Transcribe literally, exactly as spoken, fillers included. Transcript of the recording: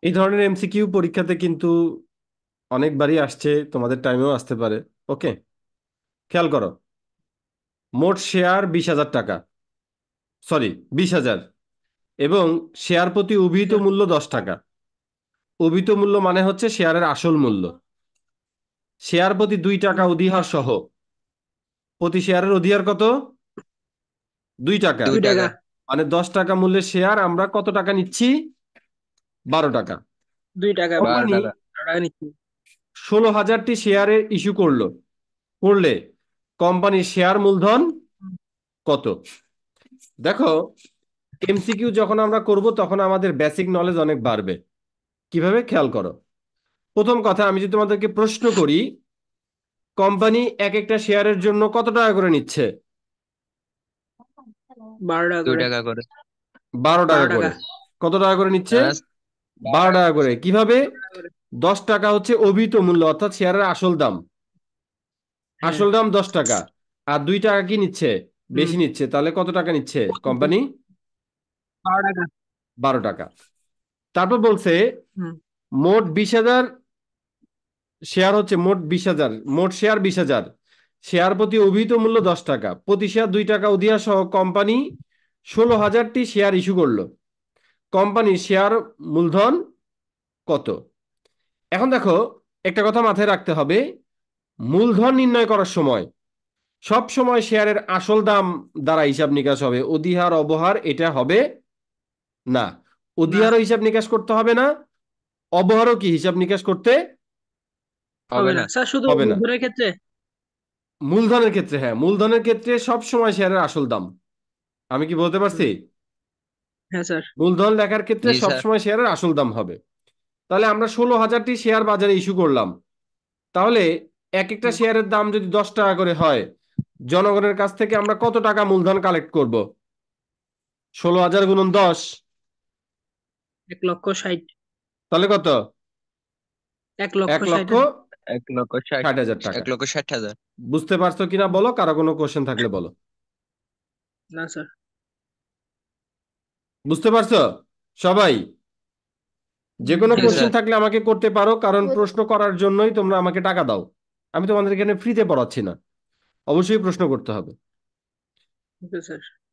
এই ধরনের এমসিকিউ পরীক্ষাতে কিন্তু অনেকবারই আসছে, তোমাদের টাইমেও আসতে পারে। ওকে, খেয়াল করো। মোট শেয়ার বিশ হাজার টাকা, সরি বিশ হাজার, এবং শেয়ার প্রতি অভিহিত স্যার। মূল্য দশ টাকা। অভিহিত মূল্য মানে হচ্ছে শেয়ারের আসল মূল্য। শেয়ার প্রতি দুই টাকা হুম, অধিহার সহ প্রতি শেয়ারের অধিহার কত? দুই টাকা। দুই টাকা। দুই টাকা। মানে দশ টাকা মূল্যের শেয়ার আমরা কত টাকা নিচ্ছি? বারো টাকা। দুই টাকা বারো কোম্পানি বারো টাকা। টাকা নিচ্ছি। ষোলো হাজারটি শেয়ারের ইস্যু করলো, করলে কোম্পানির শেয়ার মূলধন কত? দেখো, এমসিকিউ যখন আমরা করব তখন আমাদের বেসিক নলেজ অনেক বাড়বে। কিভাবে? খেয়াল করো। প্রথম কথা, আমি যদি তোমাদেরকে প্রশ্ন করি, কোম্পানি এক একটা শেয়ারের জন্য কত টাকা করে নিচ্ছে? বারো টাকা দুই করে। টাকা করে। বারো বারো টাকা টাকা। করে। কত টাকা করে নিচ্ছে? হ্যাঁ, বারো টাকা করে। কিভাবে? বারো টাকা করে। দশ টাকা হচ্ছে অভিহিত মূল্য, অর্থাৎ শেয়ারের আসল দাম। হ্যাঁ। আসল দাম দশ টাকা। আর দুই টাকা কি নিচ্ছে? হুম। বেশি নিচ্ছে। তাহলে কত টাকা নিচ্ছে কোম্পানি? বারো টাকা। বারো টাকা। তারপর বলছে হুম। মোট বিশ হাজার শেয়ার হচ্ছে, মোট বিশ হাজার, মোট শেয়ার বিশ হাজার, শেয়ার প্রতি অভিহিত মূল্য দশ টাকা, প্রতি শেয়ার দুই টাকা অধিহার সহ কোম্পানি ষোলো হাজারটি শেয়ার ইস্যু করলো। কোম্পানির শেয়ার মূলধন কত? এখন দেখো, একটা কথা মাথায় রাখতে হবে, মূলধন নির্ণয় করার সময় সব সময় শেয়ারের আসল দাম দ্বারা হিসাব নিকাশ হবে, অধিহার অবহার এটা হবে না। না, অধিহারও হিসাব নিকাশ করতে হবে না, অবহারও কি হিসাব নিকাশ করতে হবে হবে না না। স্যার, শুধু হবে না। মূলধনের ক্ষেত্রে। মূলধনের ক্ষেত্রে, হ্যাঁ, মূলধনের ক্ষেত্রে সব সময় শেয়ারের আসল দাম। আমি কি বলতে হুম। পারছি? হ্যাঁ স্যার। মূলধন লেখার ক্ষেত্রে জি সব স্যার। সময় শেয়ারের আসল দাম হবে। তাহলে আমরা ষোলো হাজারটি শেয়ার বাজারে ইস্যু করলাম, তাহলে এক একটা হুম। শেয়ারের দাম যদি দশ টাকা করে হয়, জনগণের কাছ থেকে আমরা কত টাকা মূলধন কালেক্ট করব? ষোলো হাজার গুণন দশ, এক লক্ষ ষাট। তাহলে কত? এক লক্ষ এক ষাট লক্ষ হাজার। এক লক্ষ ষাট। ষাট হাজার টাকা এক লক্ষ ষাট হাজার। বুঝতে পারছো কিনা বলো, কারো কোনো কোশ্চেন থাকলে বলো। না স্যার। বুঝতে পারছো সবাই? যে হুম, কোনো জি হ্যাঁ স্যার। Question sir. থাকলে আমাকে করতে পারো, কারণ প্রশ্ন করার জন্যই তোমরা আমাকে টাকা দাও। আমি তোমাদের এখানে ফ্রিতে পড়াচ্ছি না, অবশ্যই প্রশ্ন করতে হবে। Okay sir.